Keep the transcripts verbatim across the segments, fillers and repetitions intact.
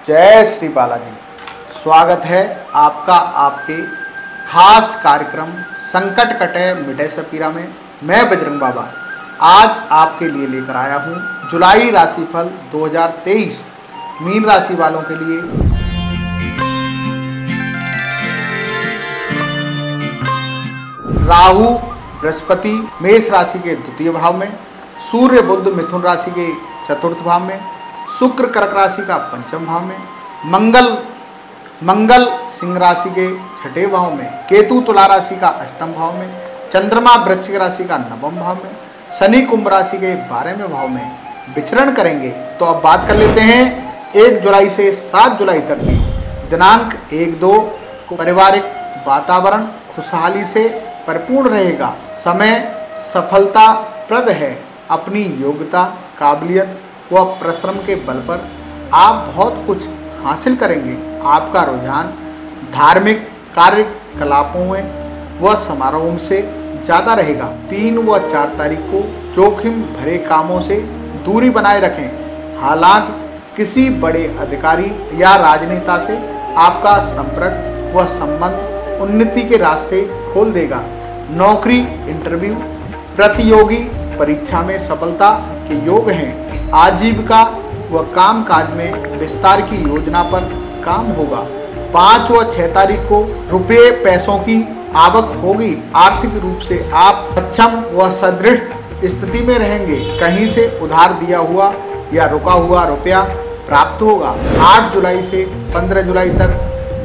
जय श्री बालाजी। स्वागत है आपका आपके खास कार्यक्रम संकट कटे मिटे सपीरा में। मैं बजरंग बाबा आज आपके लिए लेकर आया हूँ जुलाई राशिफल दो हज़ार तेईस मीन राशि वालों के लिए। राहु बृहस्पति मेष राशि के द्वितीय भाव में, सूर्य बुध मिथुन राशि के चतुर्थ भाव में, शुक्र कर्क राशि का पंचम भाव में, मंगल मंगल सिंह राशि के छठे भाव में, केतु तुला राशि का अष्टम भाव में, चंद्रमा वृश्चिक राशि का नवम भाव में, शनि कुंभ राशि के बारहवें भाव में विचरण करेंगे। तो अब बात कर लेते हैं एक जुलाई से सात जुलाई तक की दिनांक एक दो को। पारिवारिक वातावरण खुशहाली से भरपूर रहेगा। समय सफलताप्रद है। अपनी योग्यता काबिलियत व परिश्रम के बल पर आप बहुत कुछ हासिल करेंगे। आपका रुझान धार्मिक कार्यकलापों में व समारोहों से ज़्यादा रहेगा। तीन व चार तारीख को जोखिम भरे कामों से दूरी बनाए रखें। हालांकि किसी बड़े अधिकारी या राजनेता से आपका संपर्क व संबंध उन्नति के रास्ते खोल देगा। नौकरी इंटरव्यू प्रतियोगी परीक्षा में सफलता के योग हैं। आजीविका व काम काज में विस्तार की योजना पर काम होगा। पाँच व छह तारीख को रुपये पैसों की आवक होगी। आर्थिक रूप से आप सक्षम व सदृढ़ स्थिति में रहेंगे। कहीं से उधार दिया हुआ या रुका हुआ रुपया प्राप्त होगा। आठ जुलाई से पंद्रह जुलाई तक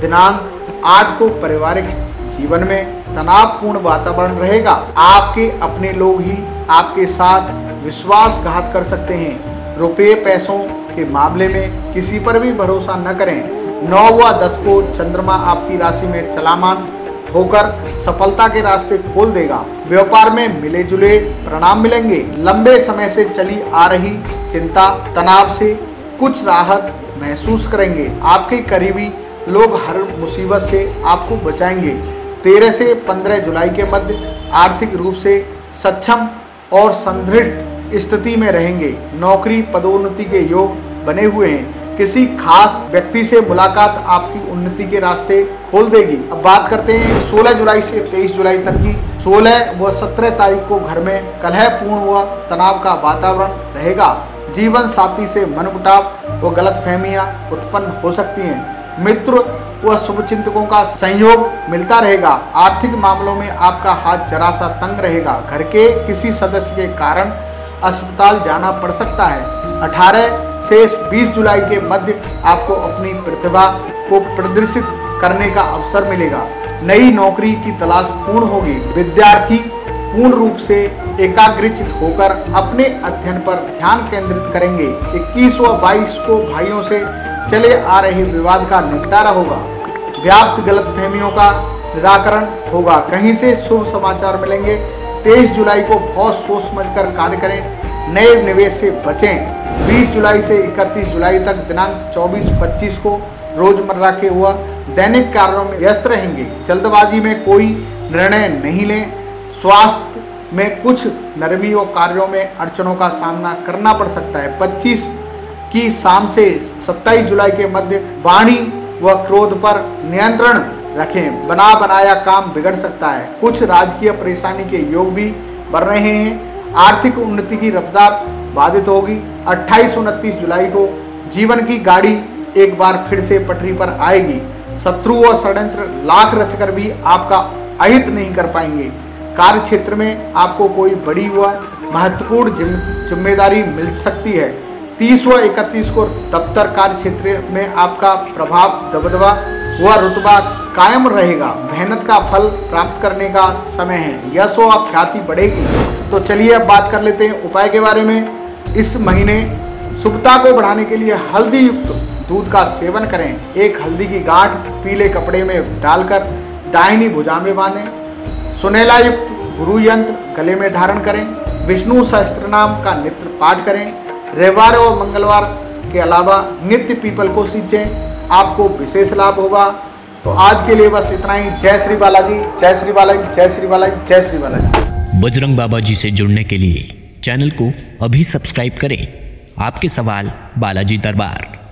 दिनांक आठ को पारिवारिक जीवन में तनावपूर्ण वातावरण रहेगा। आपके अपने लोग ही आपके साथ विश्वासघात कर सकते हैं। रुपये पैसों के मामले में किसी पर भी भरोसा न करें। नौ व दस को चंद्रमा आपकी राशि में चलामान होकर सफलता के रास्ते खोल देगा। व्यापार में मिले जुले परिणाम मिलेंगे। लंबे समय से चली आ रही चिंता तनाव से कुछ राहत महसूस करेंगे। आपके करीबी लोग हर मुसीबत से आपको बचाएंगे। तेरह से पंद्रह जुलाई के मध्य आर्थिक रूप से सक्षम और सुदृढ़ स्थिति में रहेंगे। नौकरी पदोन्नति के योग बने हुए हैं। किसी खास व्यक्ति से मुलाकात आपकी उन्नति के रास्ते खोल देगी। अब बात करते हैं सोलह जुलाई से तेईस जुलाई तक की। सोलह व सत्रह तारीख को घर में कलहपूर्ण व तनाव का वातावरण रहेगा। जीवन साथी से मनमुटाव व गलतफहमियां उत्पन्न हो सकती हैं। मित्र व शुभचिंतकों का संयोग मिलता रहेगा। आर्थिक मामलों में आपका हाथ जरा सा तंग रहेगा। घर के किसी सदस्य के कारण अस्पताल जाना पड़ सकता है। अठारह से बीस जुलाई के मध्य आपको अपनी प्रतिभा को प्रदर्शित करने का अवसर मिलेगा। नई नौकरी की तलाश पूर्ण होगी। विद्यार्थी पूर्ण रूप से एकाग्रचित होकर अपने अध्ययन पर ध्यान केंद्रित करेंगे। इक्कीस व बाईस को भाइयों से चले आ रहे विवाद का निपटारा होगा। व्याप्त गलतफहमियों का निराकरण होगा। कहीं से शुभ समाचार मिलेंगे। तेईस जुलाई को बहुत सोच समझकर कार्य करें। नए निवेश से बचें। बीस जुलाई से इकतीस जुलाई तक दिनांक चौबीस पच्चीस को रोजमर्रा के हुआ दैनिक कार्यों में व्यस्त रहेंगे। जल्दबाजी में कोई निर्णय नहीं लें। स्वास्थ्य में कुछ नरमी और कार्यों में अड़चनों का सामना करना पड़ सकता है। पच्चीस की शाम से सत्ताईस जुलाई के मध्य वाणी व क्रोध पर नियंत्रण रखें। बना बनाया काम बिगड़ सकता है। कुछ राजकीय परेशानी के योग भी बढ़ रहे हैं। आर्थिक उन्नति की रफ्तार बाधित होगी। अट्ठाईस उनतीस जुलाई को जीवन की गाड़ी एक बार फिर से पटरी पर आएगी। शत्रु व षड्यंत्र लाख रचकर भी आपका अहित नहीं कर पाएंगे। कार्य क्षेत्र में आपको कोई बड़ी व महत्वपूर्ण जिम्मेदारी मिल सकती है। तीस व इकतीस को दफ्तर कार्य क्षेत्र में आपका प्रभाव दबदबा व रुतबा कायम रहेगा। मेहनत का फल प्राप्त करने का समय है। यश व ख्याति बढ़ेगी। तो चलिए अब बात कर लेते हैं उपाय के बारे में। इस महीने शुभता को बढ़ाने के लिए हल्दी युक्त दूध का सेवन करें। एक हल्दी की गांठ पीले कपड़े में डालकर दाहिनी भुजा में बांधें। सुनेला युक्त गुरु यंत्र गले में धारण करें। विष्णु सहस्त्र नाम का नित्य पाठ करें। रविवार और मंगलवार के अलावा नित्य पीपल को सींचें। आपको विशेष लाभ होगा। तो आज के लिए बस इतना ही। जय श्री बालाजी, जय श्री बालाजी, जय श्री बालाजी, जय श्री बालाजी। बजरंग बाबा जी से जुड़ने के लिए चैनल को अभी सब्सक्राइब करें। आपके सवाल बालाजी दरबार।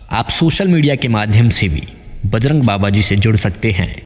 आप सोशल मीडिया के माध्यम से भी बजरंग बाबा जी से जुड़ सकते हैं।